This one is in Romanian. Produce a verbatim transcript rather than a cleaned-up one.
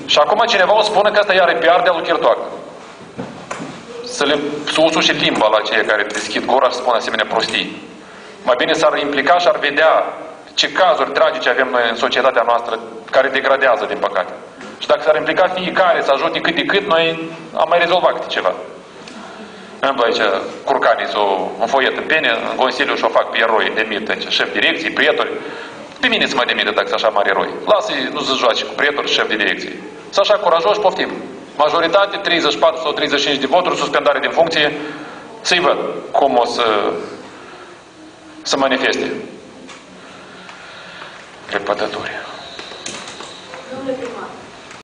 Și acum cineva o spune că asta iar e P R de-a lui Chirtoac. Să le să usuși limba la cei care deschid gura și spun asemenea prostii. Mai bine s-ar implica și ar vedea ce cazuri tragice avem noi în societatea noastră care degradează, din păcate. Și dacă s-ar implica fiecare să ajute cât de cât, noi am mai rezolvat câte ceva. Îmi aici curcanii s-o înfoiet în pene, în Consiliu și-o fac pe eroi, demit aici, șef direcții, prietori. Pe mine să mă demite dacă sunt așa mari eroi. Lasă-i, nu se joace cu prietori și șef de direcție. Sunt așa curajoși, poftim. Majoritate, treizeci și patru sau treizeci și cinci de voturi, suspendare din funcție, să-i văd cum o să să manifeste. Repătători. Domnule primar,